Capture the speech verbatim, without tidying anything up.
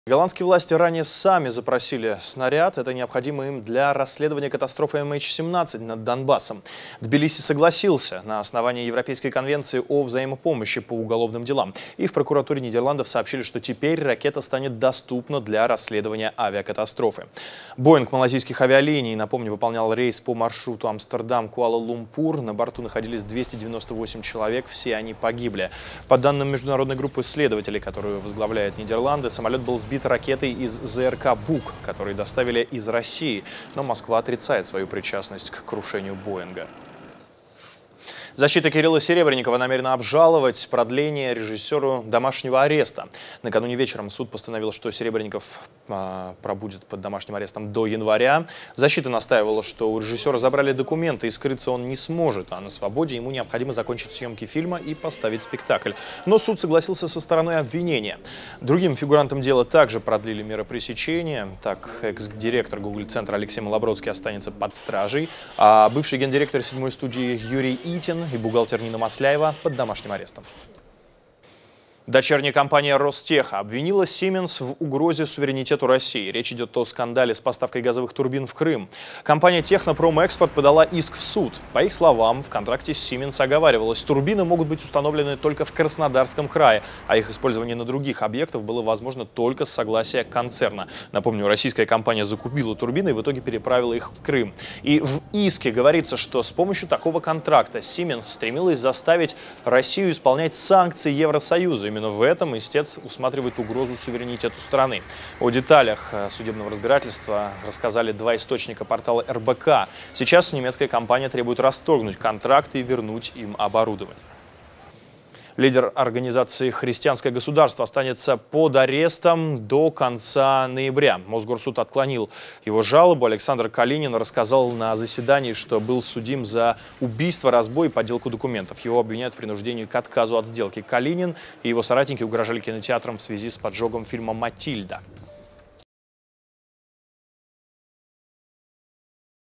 Голландские власти ранее сами запросили снаряд. Это необходимо им для расследования катастрофы эм эйч семнадцать над Донбассом. Тбилиси согласился на основании Европейской конвенции о взаимопомощи по уголовным делам. И в прокуратуре Нидерландов сообщили, что теперь ракета станет доступна для расследования авиакатастрофы. Боинг малазийских авиалиний, напомню, выполнял рейс по маршруту Амстердам-Куала-Лумпур. На борту находились двести девяносто восемь человек, все они погибли. По данным международной группы исследователей, которую возглавляет Нидерланды, самолет был сбит ракетой из зэ эр ка «Бук», которые доставили из России. Но Москва отрицает свою причастность к крушению Боинга. Защита Кирилла Серебренникова намерена обжаловать продление режиссеру домашнего ареста. Накануне вечером суд постановил, что Серебренников э, пробудет под домашним арестом до января. Защита настаивала, что у режиссера забрали документы и скрыться он не сможет, а на свободе ему необходимо закончить съемки фильма и поставить спектакль. Но суд согласился со стороной обвинения. Другим фигурантам дела также продлили меры пресечения. Так, экс-директор Google-центра Алексей Малобродский останется под стражей, а бывший гендиректор седьмой студии Юрий Итин и бухгалтер Нина Масляева под домашним арестом. Дочерняя компания Ростеха обвинила Siemens в угрозе суверенитету России. Речь идет о скандале с поставкой газовых турбин в Крым. Компания Технопромэкспорт подала иск в суд. По их словам, в контракте с Siemens оговаривалось, турбины могут быть установлены только в Краснодарском крае, а их использование на других объектах было возможно только с согласия концерна. Напомню, российская компания закупила турбины и в итоге переправила их в Крым. И в иске говорится, что с помощью такого контракта Siemens стремилась заставить Россию исполнять санкции Евросоюза. Именно в этом истец усматривает угрозу суверенитету страны. О деталях судебного разбирательства рассказали два источника портала эр бэ ка. Сейчас немецкая компания требует расторгнуть контракт и вернуть им оборудование. Лидер организации «Христианское государство» останется под арестом до конца ноября. Мосгорсуд отклонил его жалобу. Александр Калинин рассказал на заседании, что был судим за убийство, разбой и подделку документов. Его обвиняют в принуждении к отказу от сделки. Калинин и его соратники угрожали кинотеатрам в связи с поджогом фильма «Матильда».